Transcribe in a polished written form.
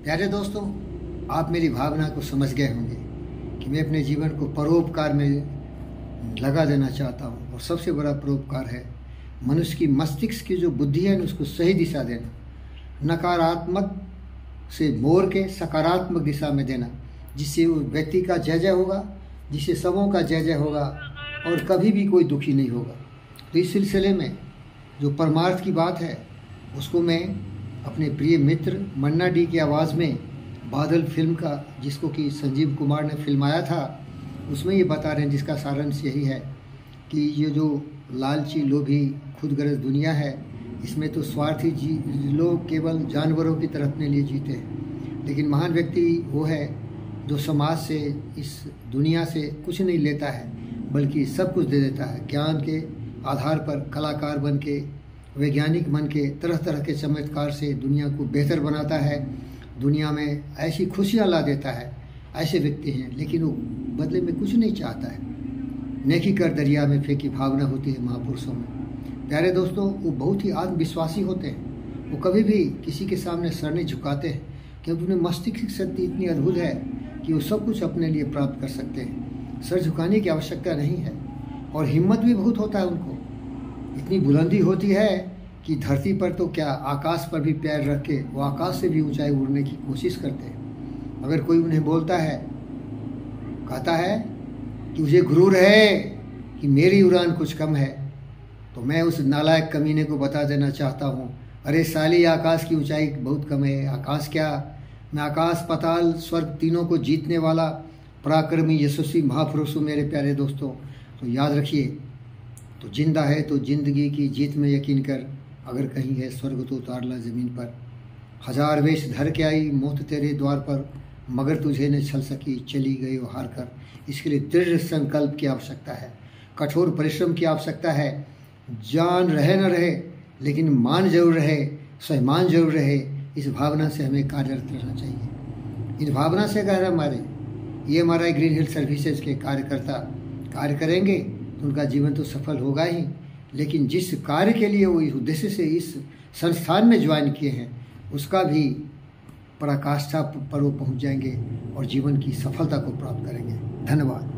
प्यारे दोस्तों, आप मेरी भावना को समझ गए होंगे कि मैं अपने जीवन को परोपकार में लगा देना चाहता हूँ। और सबसे बड़ा परोपकार है मनुष्य की मस्तिष्क की जो बुद्धि है उसको सही दिशा देना, नकारात्मक से मोड़ के सकारात्मक दिशा में देना, जिससे वो व्यक्ति का जय जय होगा, जिससे सबों का जय जय होगा और कभी भी कोई दुखी नहीं होगा। तो इस सिलसिले में जो परमार्थ की बात है उसको मैं अपने प्रिय मित्र मन्ना डी की आवाज़ में बादल फिल्म का, जिसको कि संजीव कुमार ने फिल्माया था, उसमें ये बता रहे हैं, जिसका सारांश यही है कि ये जो लालची लोभी खुदगर्ज दुनिया है, इसमें तो स्वार्थी लोग केवल जानवरों की तरह अपने लिए जीते हैं, लेकिन महान व्यक्ति वो है जो समाज से, इस दुनिया से कुछ नहीं लेता है बल्कि सब कुछ दे देता है। ज्ञान के आधार पर कलाकार बन के, वैज्ञानिक बन के तरह तरह के चमत्कार से दुनिया को बेहतर बनाता है, दुनिया में ऐसी खुशियाँ ला देता है। ऐसे व्यक्ति हैं, लेकिन वो बदले में कुछ नहीं चाहता है। नेकी कर दरिया में फेंकी भावना होती है महापुरुषों में। प्यारे दोस्तों, वो बहुत ही आत्मविश्वासी होते हैं। वो कभी भी किसी के सामने सर नहीं झुकाते हैं, क्योंकि उन्हें मस्तिष्क की शक्ति इतनी अद्भुत है कि वो सब कुछ अपने लिए प्राप्त कर सकते हैं। सर झुकाने की आवश्यकता नहीं है। और हिम्मत भी बहुत होता है उनको, इतनी बुलंदी होती है कि धरती पर तो क्या, आकाश पर भी पैर रख के वो आकाश से भी ऊंचाई उड़ने की कोशिश करते हैं। अगर कोई उन्हें बोलता है, कहता है कि मुझे गुरूर है कि मेरी उड़ान कुछ कम है, तो मैं उस नालायक कमीने को बता देना चाहता हूँ, अरे साली, आकाश की ऊंचाई बहुत कम है। आकाश क्या, मैं आकाश पाताल स्वर्ग तीनों को जीतने वाला पराक्रमी यशस्वी महापुरुष हूँ। मेरे प्यारे दोस्तों, तो याद रखिए, तो जिंदा है तो जिंदगी की जीत में यकीन कर, अगर कहीं है स्वर्ग तो उतार ला ज़मीन पर। हजार वेश धर के आई मौत तेरे द्वार पर, मगर तुझे न छल सकी, चली गई वो हार कर। इसके लिए दृढ़ संकल्प की आवश्यकता है, कठोर परिश्रम की आवश्यकता है। जान रहे न रहे, लेकिन मान जरूर रहे, स्वाभिमान जरूर रहे। इस भावना से हमें कार्यरत रहना चाहिए। इन भावना से अगर ये हमारा ग्रीन हिल सर्विसेज के कार्यकर्ता कार्य करेंगे तो उनका जीवन तो सफल होगा ही, लेकिन जिस कार्य के लिए वो इस उद्देश्य से इस संस्थान में ज्वाइन किए हैं उसका भी पराकाष्ठा पर वो पहुँच जाएंगे और जीवन की सफलता को प्राप्त करेंगे। धन्यवाद।